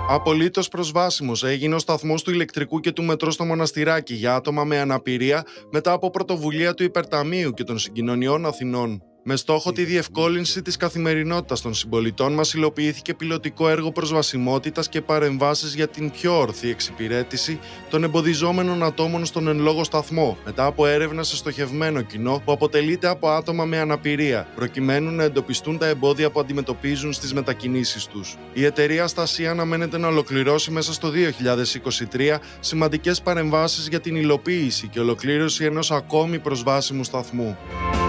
Απολύτως προσβάσιμος έγινε ο σταθμός του ηλεκτρικού και του μετρό στο Μοναστηράκι για άτομα με αναπηρία μετά από πρωτοβουλία του Υπερταμείου και των Συγκοινωνιών Αθηνών. Με στόχο τη διευκόλυνση της καθημερινότητας των συμπολιτών μας, υλοποιήθηκε πιλωτικό έργο προσβασιμότητας και παρεμβάσεις για την πιο ορθή εξυπηρέτηση των εμποδιζόμενων ατόμων στον εν λόγω σταθμό, μετά από έρευνα σε στοχευμένο κοινό που αποτελείται από άτομα με αναπηρία, προκειμένου να εντοπιστούν τα εμπόδια που αντιμετωπίζουν στις μετακινήσεις τους. Η εταιρεία Αστασία αναμένεται να ολοκληρώσει μέσα στο 2023 σημαντικές παρεμβάσεις για την υλοποίηση και ολοκλήρωση ενός ακόμη προσβάσιμου σταθμού.